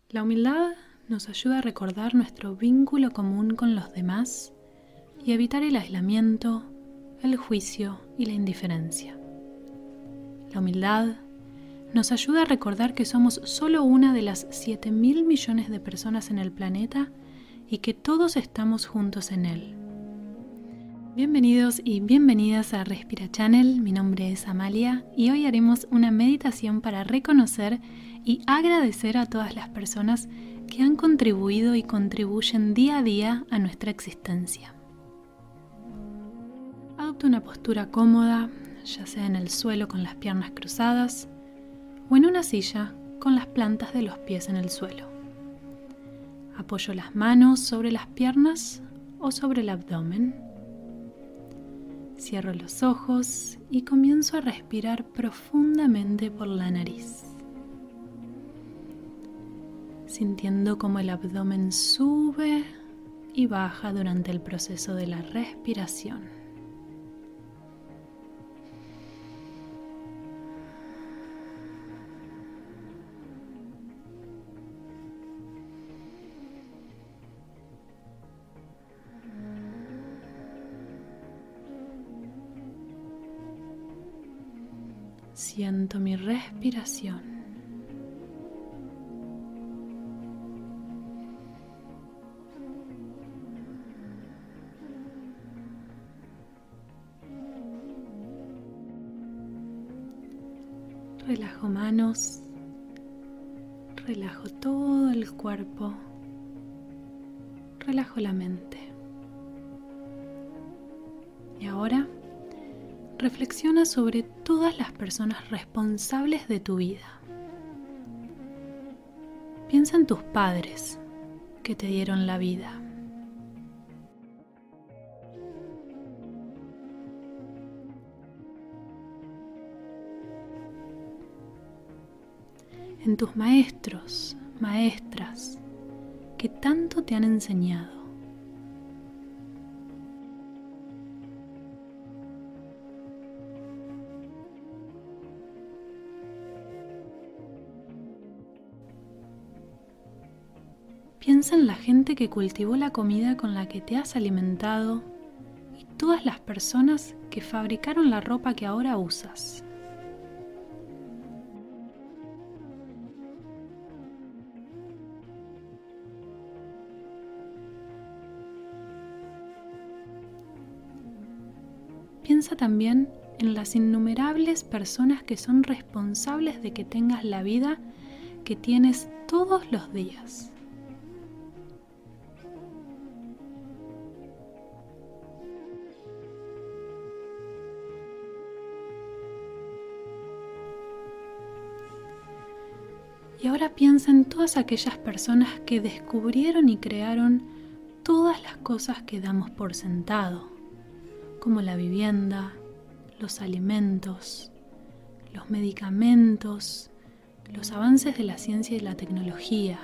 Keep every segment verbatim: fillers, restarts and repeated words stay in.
La humildad nos ayuda a recordar nuestro vínculo común con los demás y evitar el aislamiento, el juicio y la indiferencia. La humildad nos ayuda a recordar que somos solo una de las siete mil millones de personas en el planeta y que todos estamos juntos en él. Bienvenidos y bienvenidas a Respira Channel, mi nombre es Amalia y hoy haremos una meditación para reconocer y agradecer a todas las personas que han contribuido y contribuyen día a día a nuestra existencia. Adopta una postura cómoda, ya sea en el suelo con las piernas cruzadas o en una silla con las plantas de los pies en el suelo. Apoyo las manos sobre las piernas o sobre el abdomen. Cierro los ojos y comienzo a respirar profundamente por la nariz, sintiendo cómo el abdomen sube y baja durante el proceso de la respiración. Siento mi respiración. Relajo manos, relajo todo el cuerpo, relajo la mente. Y ahora reflexiona sobre todas las personas responsables de tu vida. Piensa en tus padres que te dieron la vida. En tus maestros, maestras que tanto te han enseñado. Piensa en la gente que cultivó la comida con la que te has alimentado y todas las personas que fabricaron la ropa que ahora usas. Piensa también en las innumerables personas que son responsables de que tengas la vida que tienes todos los días. Y ahora piensa en todas aquellas personas que descubrieron y crearon todas las cosas que damos por sentado, como la vivienda, los alimentos, los medicamentos, los avances de la ciencia y la tecnología.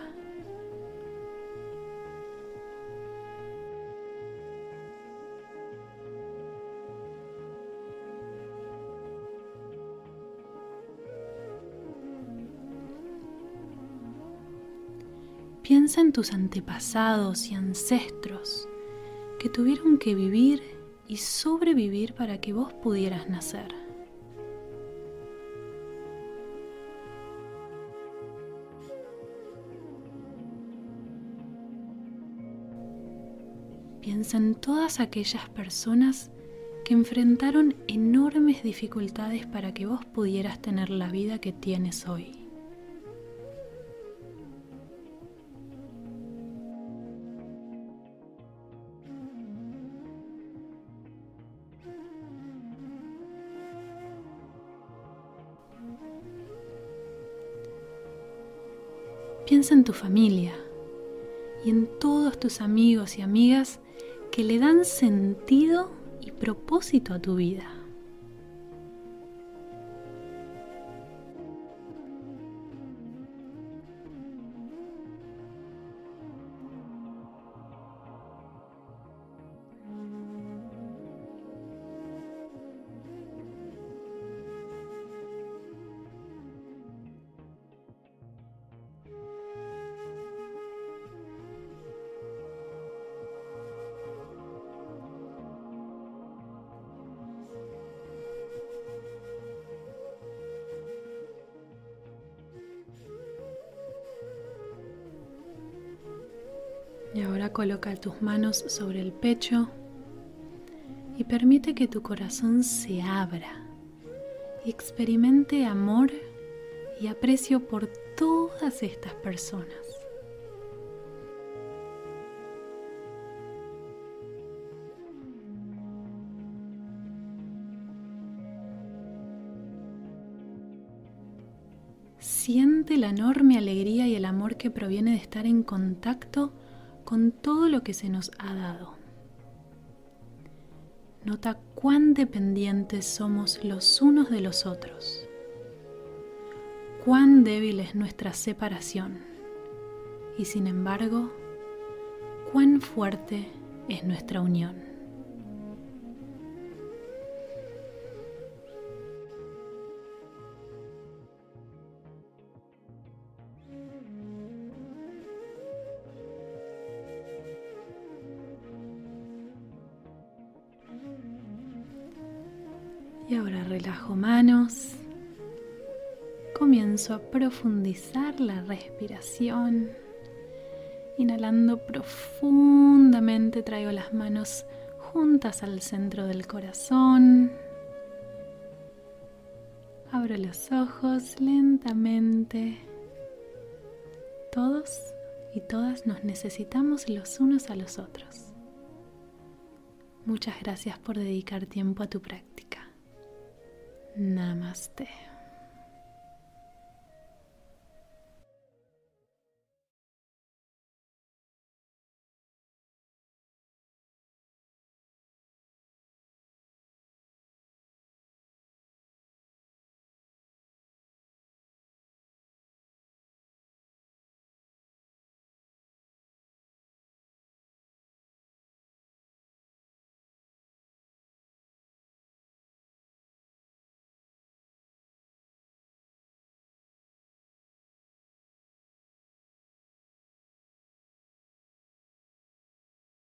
Piensa en tus antepasados y ancestros que tuvieron que vivir y sobrevivir para que vos pudieras nacer. Piensa en todas aquellas personas que enfrentaron enormes dificultades para que vos pudieras tener la vida que tienes hoy. Piensa en tu familia y en todos tus amigos y amigas que le dan sentido y propósito a tu vida. Y ahora coloca tus manos sobre el pecho y permite que tu corazón se abra y experimente amor y aprecio por todas estas personas. Siente la enorme alegría y el amor que proviene de estar en contacto con todo lo que se nos ha dado. Nota cuán dependientes somos los unos de los otros. Cuán débil es nuestra separación. Y sin embargo, cuán fuerte es nuestra unión. Y ahora relajo manos, comienzo a profundizar la respiración. Inhalando profundamente, traigo las manos juntas al centro del corazón. Abro los ojos lentamente. Todos y todas nos necesitamos los unos a los otros. Muchas gracias por dedicar tiempo a tu práctica. Namaste.